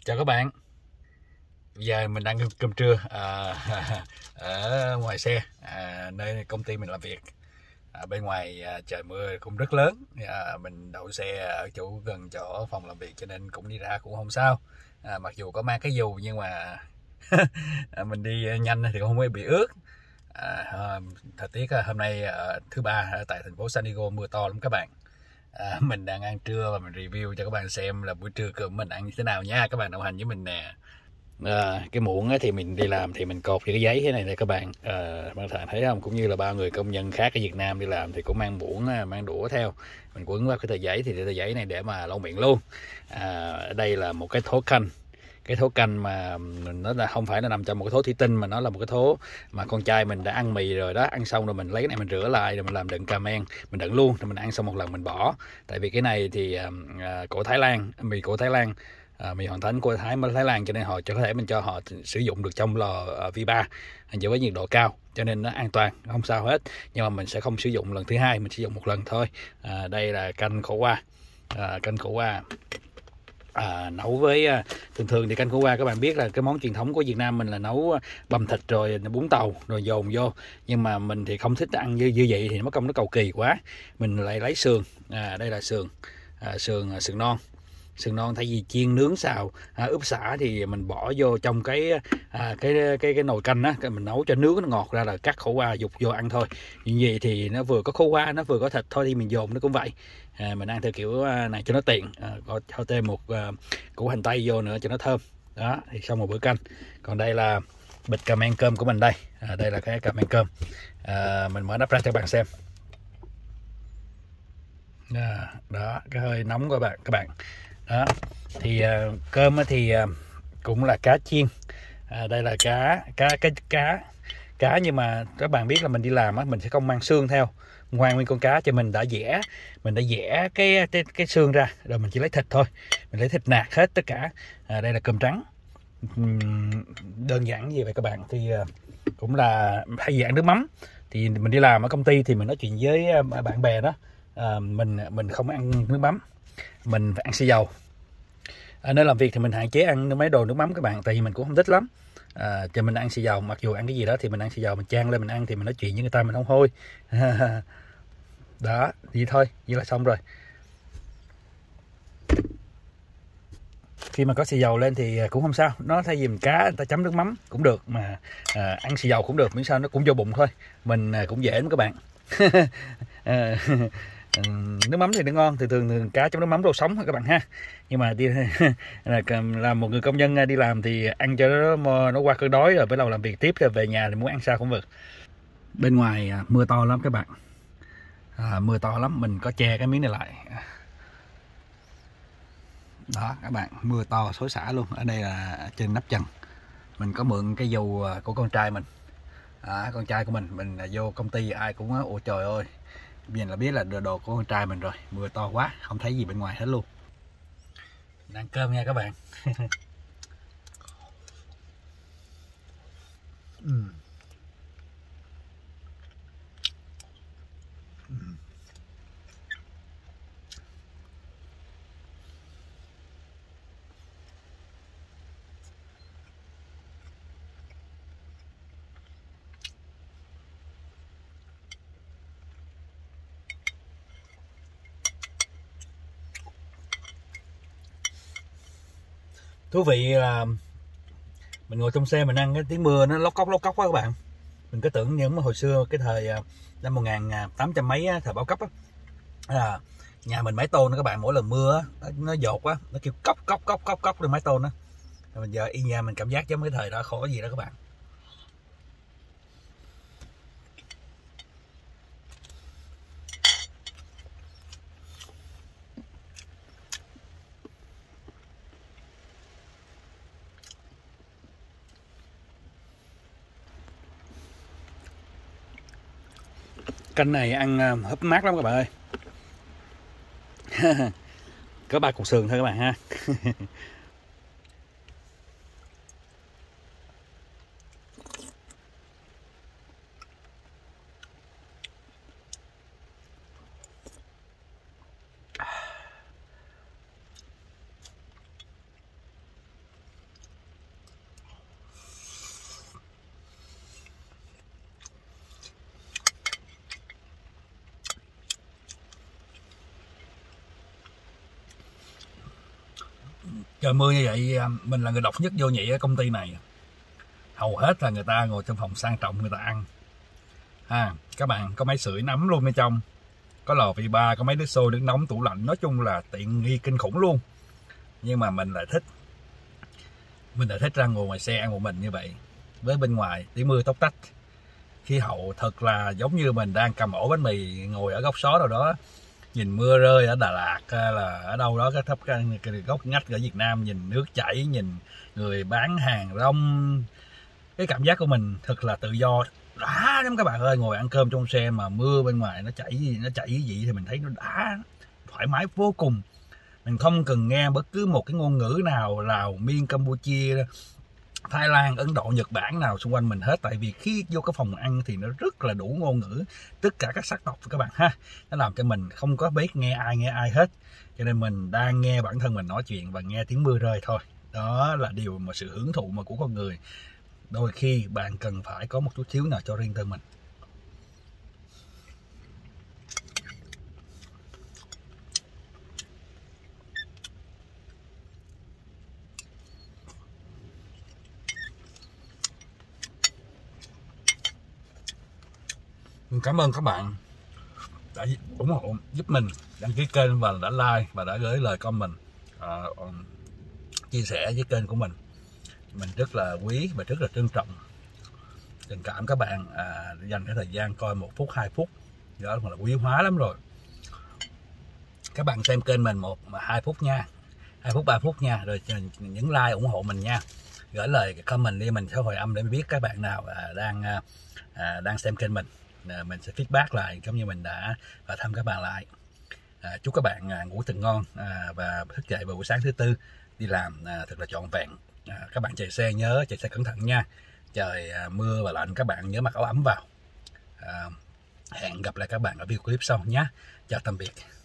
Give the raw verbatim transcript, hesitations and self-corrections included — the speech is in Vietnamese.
Chào các bạn. Giờ mình đang ăn cơm trưa à, ở ngoài xe, à, nơi công ty mình làm việc. À, bên ngoài à, trời mưa cũng rất lớn. À, mình đậu xe ở chỗ gần chỗ phòng làm việc cho nên cũng đi ra cũng không sao. À, mặc dù có mang cái dù nhưng mà mình đi nhanh thì không có bị ướt. À, thời tiết hôm nay thứ ba tại thành phố San Diego mưa to lắm các bạn. À, mình đang ăn trưa và mình review cho các bạn xem là buổi trưa cơm mình ăn như thế nào nha. Các bạn đồng hành với mình nè. À, cái muỗng thì mình đi làm thì mình cột cái giấy thế này nè các bạn. À, bạn thấy không, cũng như là ba người công nhân khác ở Việt Nam đi làm thì cũng mang muỗng, mang đũa theo, mình quấn vào cái tờ giấy thì tờ giấy này để mà lau miệng luôn. À, ở đây là một cái thố canh, cái thố canh mà nó là không phải là nằm trong một cái thố thủy tinh mà nó là một cái thố mà con trai mình đã ăn mì rồi đó, ăn xong rồi mình lấy cái này mình rửa lại rồi mình làm đựng cà men, mình đựng luôn rồi mình ăn xong một lần mình bỏ. Tại vì cái này thì à, của Thái Lan, mì của Thái Lan, à, mì Hoàng Thánh của Thái Thái Lan, cho nên họ cho có thể mình cho họ sử dụng được trong lò uh, vi ba với nhiệt độ cao, cho nên nó an toàn không sao hết. Nhưng mà mình sẽ không sử dụng lần thứ hai, mình sử dụng một lần thôi. À, đây là canh khổ qua, à, canh khổ qua À, nấu với à, thường thường thì canh khổ qua các bạn biết là cái món truyền thống của Việt Nam mình là nấu băm thịt rồi bún tàu rồi dồn vô, nhưng mà mình thì không thích ăn như, như vậy thì nó công nó cầu kỳ quá. Mình lại lấy sườn, à, đây là sườn, à, sườn sườn non sườn non thay vì chiên nướng xào à, ướp xả thì mình bỏ vô trong cái à, cái cái cái nồi canh á, mình nấu cho nước nó ngọt ra là cắt khổ qua dục vô ăn thôi. Như vậy thì nó vừa có khổ qua nó vừa có thịt thôi, thì mình dồn nó cũng vậy. À, mình ăn theo kiểu này cho nó tiện, à, có cho thêm một à, củ hành tây vô nữa cho nó thơm. Đó thì xong một bữa canh. Còn đây là bịch cà men cơm của mình đây, à, đây là cái cà men cơm, à, mình mở nắp ra cho các bạn xem. À, đó cái hơi nóng các bạn các bạn đó. Thì uh, cơm thì uh, cũng là cá chiên, à, đây là cá cá cái cá cá nhưng mà các bạn biết là mình đi làm á, mình sẽ không mang xương theo, ngoan nguyên con cá cho mình đã dẻ mình đã dẻ cái cái, cái xương ra rồi mình chỉ lấy thịt thôi, mình lấy thịt nạc hết tất cả. À, đây là cơm trắng, uhm, đơn giản như vậy các bạn. Thì uh, cũng là hay vì ăn nước mắm, thì mình đi làm ở công ty thì mình nói chuyện với bạn bè đó, à, mình mình không ăn nước mắm, mình phải ăn xì dầu. À, nơi làm việc thì mình hạn chế ăn mấy đồ nước mắm các bạn, tại vì mình cũng không thích lắm. À, cho mình ăn xì dầu, mặc dù ăn cái gì đó thì mình ăn xì dầu, mình chan lên mình ăn thì mình nói chuyện với người ta mình không hôi. Đó vậy thôi, vậy là xong rồi. Khi mà có xì dầu lên thì cũng không sao, nó thay vì mình cá người ta chấm nước mắm cũng được, mà à, ăn xì dầu cũng được, miễn sao nó cũng vô bụng thôi. Mình à, cũng dễ lắm các bạn. à, nước mắm thì nó ngon, thì thường, thường cá chấm nước mắm rau sống các bạn ha. Nhưng mà đi là một người công nhân đi làm thì ăn cho nó nó qua cơn đói rồi bắt đầu làm việc tiếp, rồi về nhà thì muốn ăn sao cũng được. Bên ngoài mưa to lắm các bạn, à, mưa to lắm, mình có che cái miếng này lại. Đó các bạn, mưa to xối xả luôn. Ở đây là trên nắp trần mình có mượn cái dù của con trai mình, à, con trai của mình mình vô công ty ai cũng nói, ôi trời ơi, nhìn là biết là đồ của con trai mình rồi. Mưa to quá không thấy gì bên ngoài hết luôn. Mình ăn cơm nha các bạn. uhm. Uhm. Thú vị là mình ngồi trong xe mình ăn cái tiếng mưa nó lóc cốc lóc cốc quá các bạn. Mình cứ tưởng những hồi xưa cái thời năm một nghìn tám trăm mấy thời bao cấp á, à, nhà mình mái tôn đó các bạn, mỗi lần mưa á, nó dột á, nó kêu cốc cốc cốc cốc cốc lên mái tôn á. Bây giờ y nhà mình cảm giác giống cái thời đó, khổ gì đó các bạn. Canh này ăn húp mát lắm các bạn ơi. Có ba cục sườn thôi các bạn ha. trời mưa như vậy, mình là người độc nhất vô nhị ở công ty này, hầu hết là người ta ngồi trong phòng sang trọng người ta ăn ha. Các bạn có máy sưởi nấm luôn bên trong, có lò vi ba, có mấy nước sôi nước nóng, tủ lạnh, nói chung là tiện nghi kinh khủng luôn. Nhưng mà mình lại thích mình lại thích ra ngồi ngoài xe ăn một mình như vậy, với bên ngoài tiếng mưa tóc tách, khí hậu thật là giống như mình đang cầm ổ bánh mì ngồi ở góc xó nào đó, nhìn mưa rơi ở Đà Lạt hay là ở đâu đó cái thấp cái, cái góc ngách ở Việt Nam, nhìn nước chảy, nhìn người bán hàng rong. Cái cảm giác của mình thật là tự do, đã lắm các bạn ơi. Ngồi ăn cơm trong xe mà mưa bên ngoài nó chảy gì nó chảy gì thì mình thấy nó đã thoải mái vô cùng. Mình không cần nghe bất cứ một cái ngôn ngữ nào, Lào, Miên, Campuchia, Thái Lan, Ấn Độ, Nhật Bản nào xung quanh mình hết. Tại vì khi vô cái phòng ăn thì nó rất là đủ ngôn ngữ, tất cả các sắc tộc các bạn ha. Nó làm cho mình không có biết nghe ai nghe ai hết. Cho nên mình đang nghe bản thân mình nói chuyện và nghe tiếng mưa rơi thôi. Đó là điều mà sự hưởng thụ mà của con người. Đôi khi bạn cần phải có một chút xíu nào cho riêng tư mình. Cảm ơn các bạn đã ủng hộ giúp mình, đăng ký kênh và đã like và đã gửi lời comment à, chia sẻ với kênh của mình. Mình rất là quý và rất là trân trọng tình cảm các bạn à, dành cái thời gian coi một phút hai phút, đó là quý hóa lắm rồi. Các bạn xem kênh mình một mà hai phút nha, hai phút ba phút nha, rồi những like ủng hộ mình nha, gửi lời comment đi, mình sẽ hồi âm để biết các bạn nào à, đang à, đang xem kênh mình. À, mình sẽ feedback lại giống như mình đã và thăm các bạn lại. À, chúc các bạn à, ngủ thật ngon à, và thức dậy vào buổi sáng thứ tư đi làm à, thật là trọn vẹn. À, các bạn chạy xe nhớ chạy xe cẩn thận nha, trời à, mưa và lạnh các bạn nhớ mặc áo ấm vào. À, hẹn gặp lại các bạn ở video clip sau nhé. Chào tạm biệt.